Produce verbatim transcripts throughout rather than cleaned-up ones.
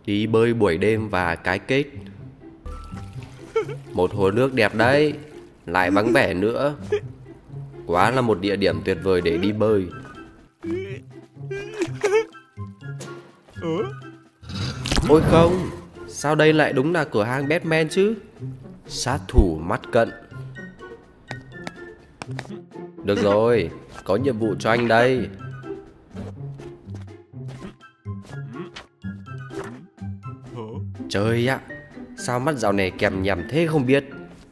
Đi bơi buổi đêm và cái kết. Một hồ nước đẹp đấy, lại vắng vẻ nữa. Quá là một địa điểm tuyệt vời để đi bơi. Ôi không, sao đây lại đúng là cửa hàng Batman chứ? Sát thủ mắt cận. Được rồi, có nhiệm vụ cho anh đây. Trời ạ, sao mắt dạo này kèm nhằm thế không biết.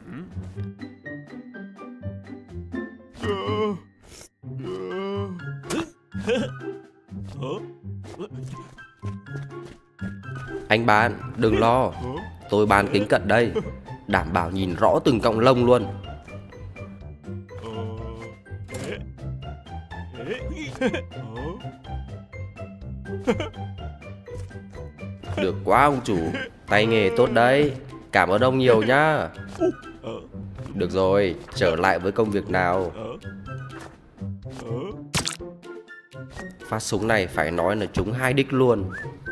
Anh bạn, đừng lo. Tôi bán kính cận đây, đảm bảo nhìn rõ từng cọng lông luôn. Được quá ông chủ, tay nghề tốt đấy. Cảm ơn ông nhiều nhá. Được rồi, trở lại với công việc nào. Phát súng này phải nói là trúng hai đích luôn.